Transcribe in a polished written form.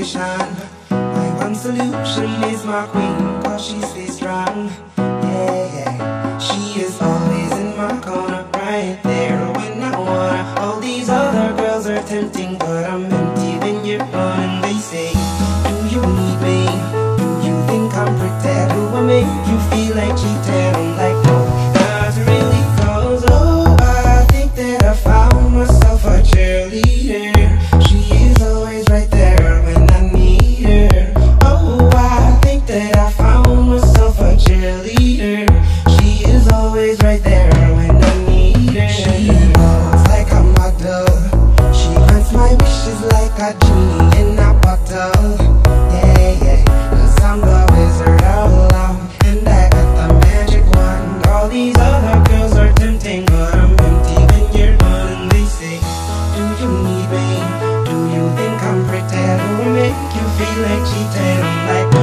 motivation. My one solution is my queen, cause she stays strong. Yeah, yeah. She is always in my corner, right there when I wanna. All these other girls are tempting, but I'm empty when you're gone. And they say, do you need me? Do you think I'm pretend? Do I make you feel like cheating? I'm like, no, not really, cause oh, I think that I found myself a cheerleader. She is always right there when I need her. Oh, I think that I found myself a cheerleader. She is always right there when I need her. She looks like a model. She grants my wishes like a genie in a bottle. Yeah, yeah, cause I'm the wizard of love, and I got the magic wand. All these other girls are tempting, but I'm empty when you're gone. And they say, do you need me? Do you think I'm pretend? Do I make you feel like cheating? I'm like,